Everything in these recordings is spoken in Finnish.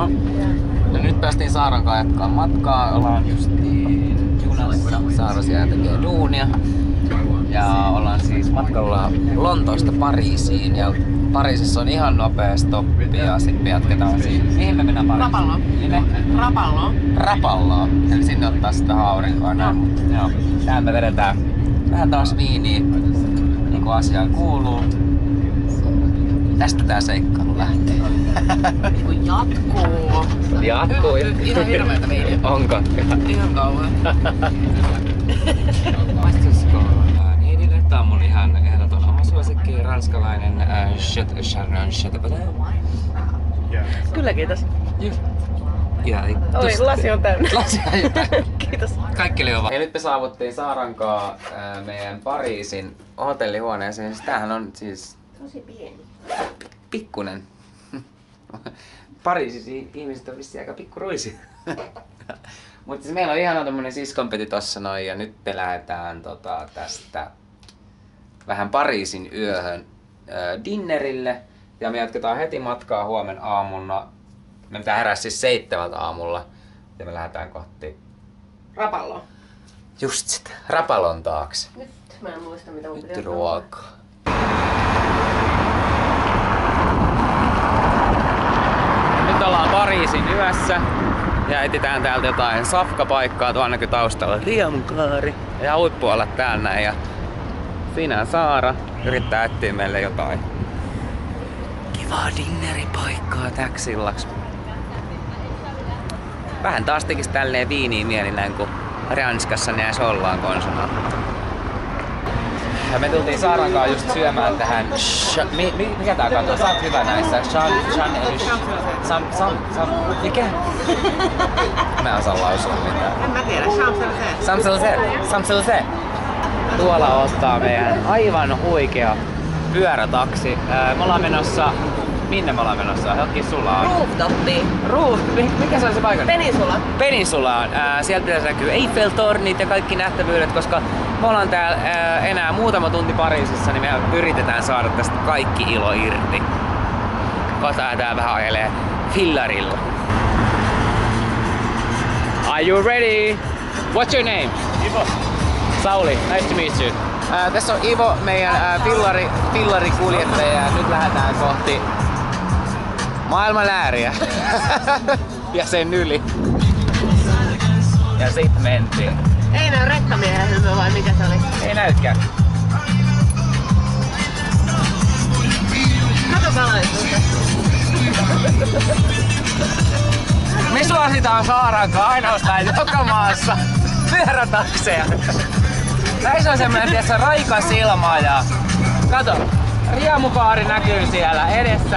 No nyt päästiin Saaran kanssa jatkaa matkaa. Ollaan justiin junassa. Saara siellä tekee duunia. Ja ollaan siis matkalla Lontoosta Pariisiin. Ja Pariisissa on ihan nopea stoppi ja sitten jatketaan siitä. Mihin me mennään Pariisiin? Rapalloon. Rapalloon. Eli sinne ottaa sitä aurinkoa. Joo. Täällä me vedetään vähän taas viiniä, niin kuin asiaan kuuluu. Tästä tää seikkailu lähtee. Jatkuu. Ihan hirveetä viiniä. Onko? Ihan kauhean. Neidille tää on mun ihan ehdoton oma suosikki, ranskalainen Chardonnay. Kyllä, kiitos. Ja Oi, lasi on täynnä. Lasi on täynnä. Kiitos. Kaikki oli hyvä. Ja nyt me saavuttiin Saarankaa meidän Pariisin hotellihuoneeseen. Tämähän on siis Tosi pieni. pikkunen. Pariisissa ihmiset on vissiin aika pikkuruisia. Mutta siis meillä on ihana tommonen siskonpeti tossa noin ja nyt me lähdetään tästä vähän Pariisin yöhön dinnerille. Ja me jatketaan heti matkaa huomen aamulla. Me pitää herää siis 7 aamulla ja me lähdetään kohti Rapallo. just sitä Rapallon taakse. Nyt mä en muista mitä mun Nyt pitää ruokaa. Nyt ollaan Pariisin yössä ja etsitään täältä jotain safkapaikkaa. Tuolla näkyy taustalla Riemukaari ja huippualla täällä näin. Ja siinä Saara yrittää etsiä meille jotain kivaa dinneripaikkaa täks illaksi. Vähän taas tekis tälleen viiniä mielellään, kun Ranskassa näissä ollaan konsona. Ja me tultiin Saaran kanssa just syömään tähän mikä tää kato? Sä oot hyvä näissä. Mikä? Mä en osaa lausua mitään. En mä tiedä, Champs-Élysées. Tuolla ottaa meidän aivan huikea pyörätaksi. Me ollaan menossa... Minne me ollaan menossa? Helkki sulla on? Rooftoppiin. Mikä se on se paikka? Peninsulaan. Sieltä pitäisi näkyy Eiffel-tornit ja kaikki nähtävyydet, koska me ollaan täällä enää muutama tunti Pariisissa, niin me yritetään saada tästä kaikki ilo irti. Kohta lähdetään vähän ajelee fillarilla. Are you ready? What's your name? Ivo. Sauli, nice to meet you. Tässä on Ivo, meidän fillarikuljettaja, ja nyt lähdetään kohti maailman ääriä. Ja sen yli. Ja sit mentiin. Ei näy rekkamiehen hymyä vai mikä se oli? Ei näykään. Kato kalaistusta. Me suositaan Saarankaan ainoastaan joka maassa pyörätakseja. Näissä on semmonen tiessä raikas ilma ja kato, Riemukaari näkyy siellä edessä.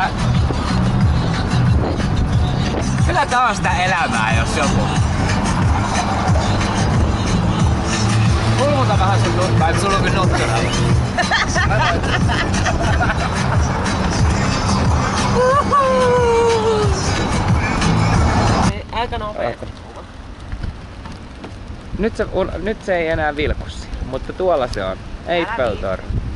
Kyllä tää on sitä elämää jos joku. Kulmuta vähän sun nurkkaa, et sulla on kyllä notturalla. Aika nopeasti. Nyt se ei enää vilku siellä, mutta tuolla se on. Eiffel-torni.